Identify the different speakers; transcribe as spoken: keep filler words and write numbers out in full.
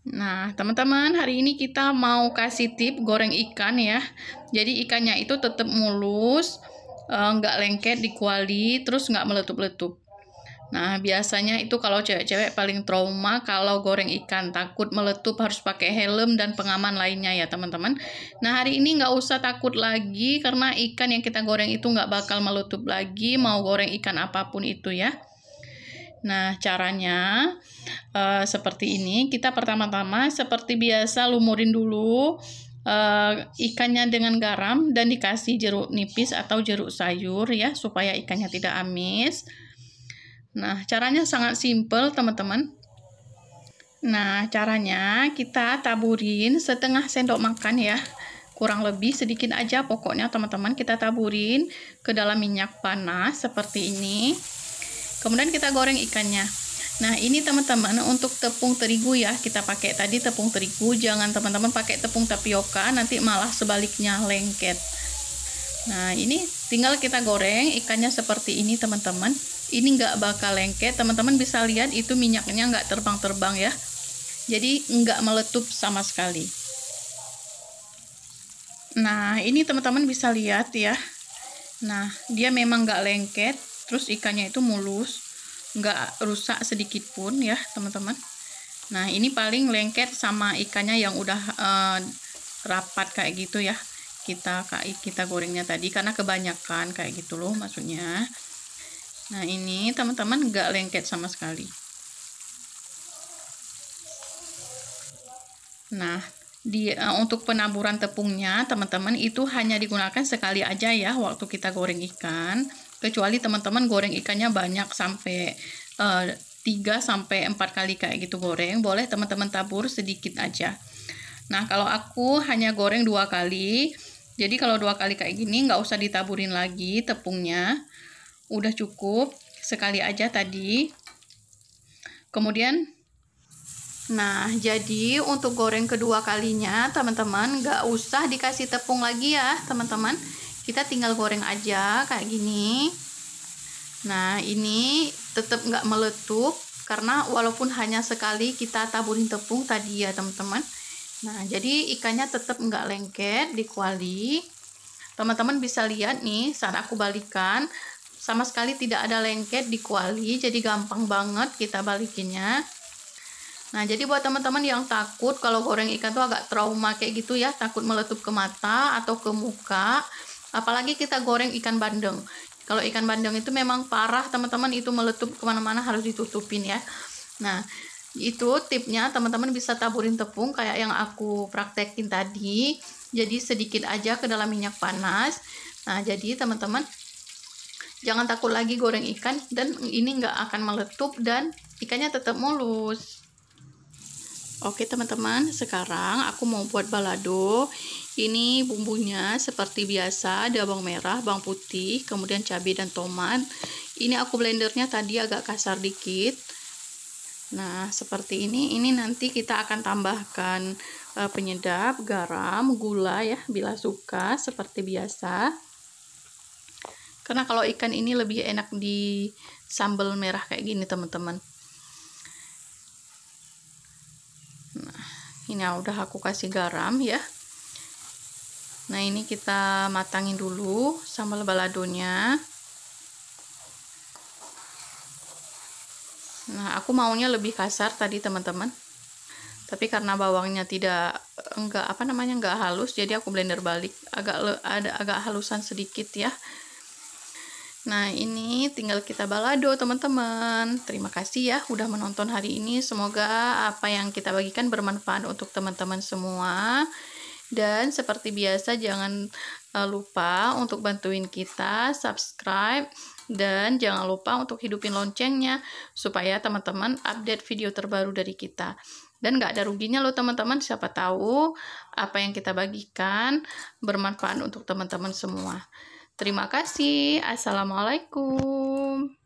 Speaker 1: Nah, teman-teman, hari ini kita mau kasih tip goreng ikan ya. Jadi ikannya itu tetap mulus, nggak lengket di kuali, terus nggak meletup-letup. Nah, biasanya itu kalau cewek-cewek paling trauma kalau goreng ikan, takut meletup, harus pakai helm dan pengaman lainnya ya teman-teman. Nah, hari ini nggak usah takut lagi karena ikan yang kita goreng itu nggak bakal meletup lagi, mau goreng ikan apapun itu ya. Nah, caranya uh, seperti ini. Kita pertama-tama seperti biasa lumurin dulu uh, ikannya dengan garam dan dikasih jeruk nipis atau jeruk sayur ya, supaya ikannya tidak amis. Nah, caranya sangat simpel, teman-teman. Nah, caranya kita taburin setengah sendok makan ya. Kurang lebih sedikit aja pokoknya, teman-teman. Kita taburin ke dalam minyak panas seperti ini. Kemudian kita goreng ikannya. Nah, ini teman-teman untuk tepung terigu ya. Kita pakai tadi tepung terigu. Jangan teman-teman pakai tepung tapioka, nanti malah sebaliknya lengket. Nah, ini tinggal kita goreng ikannya seperti ini teman-teman. Ini nggak bakal lengket. Teman-teman bisa lihat itu minyaknya nggak terbang-terbang ya. Jadi nggak meletup sama sekali. Nah, ini teman-teman bisa lihat ya. Nah, dia memang nggak lengket. Terus ikannya itu mulus, nggak rusak sedikit pun ya teman-teman. Nah, ini paling lengket sama ikannya yang udah uh, rapat kayak gitu ya. Kita kita gorengnya tadi karena kebanyakan kayak gitu loh maksudnya. Nah, ini teman-teman nggak lengket sama sekali. Nah, di uh, untuk penaburan tepungnya teman-teman itu hanya digunakan sekali aja ya waktu kita goreng ikan. Kecuali teman-teman goreng ikannya banyak sampai uh, tiga sampai empat kali kayak gitu goreng, boleh teman-teman tabur sedikit aja. Nah, kalau aku hanya goreng dua kali. Jadi kalau dua kali kayak gini nggak usah ditaburin lagi tepungnya. Udah cukup sekali aja tadi. Kemudian nah, jadi untuk goreng kedua kalinya teman-teman nggak usah dikasih tepung lagi ya teman-teman. Kita tinggal goreng aja kayak gini. Nah, ini tetap nggak meletup karena walaupun hanya sekali kita taburin tepung tadi ya teman-teman. Nah, jadi ikannya tetap nggak lengket di kuali. Teman-teman bisa lihat nih saat aku balikan, sama sekali tidak ada lengket di kuali, jadi gampang banget kita balikinnya. Nah, jadi buat teman-teman yang takut kalau goreng ikan tuh agak trauma kayak gitu ya, takut meletup ke mata atau ke muka, apalagi kita goreng ikan bandeng. Kalau ikan bandeng itu memang parah teman-teman, itu meletup kemana-mana harus ditutupin ya. Nah, itu tipnya teman-teman bisa taburin tepung kayak yang aku praktekin tadi, jadi sedikit aja ke dalam minyak panas. Nah, jadi teman-teman jangan takut lagi goreng ikan, dan ini nggak akan meletup dan ikannya tetap mulus. Oke teman-teman, sekarang aku mau buat balado. Ini bumbunya seperti biasa, ada bawang merah, bawang putih, kemudian cabai dan tomat. Ini aku blendernya tadi agak kasar dikit. Nah, seperti ini. Ini nanti kita akan tambahkan uh, penyedap, garam, gula ya, bila suka, seperti biasa. Karena kalau ikan ini lebih enak di sambal merah kayak gini teman-teman. Nah, ini udah aku kasih garam ya. Nah, ini kita matangin dulu sambal baladonya. Nah, aku maunya lebih kasar tadi teman-teman. Tapi karena bawangnya tidak enggak apa namanya enggak halus, jadi aku blender balik agak ada agak halusan sedikit ya. Nah, ini tinggal kita balado teman-teman. Terima kasih ya udah menonton hari ini. Semoga apa yang kita bagikan bermanfaat untuk teman-teman semua. Dan seperti biasa jangan lupa untuk bantuin kita subscribe. Dan jangan lupa untuk hidupin loncengnya supaya teman-teman update video terbaru dari kita. Dan gak ada ruginya loh teman-teman, siapa tahu apa yang kita bagikan bermanfaat untuk teman-teman semua. Terima kasih. Assalamualaikum.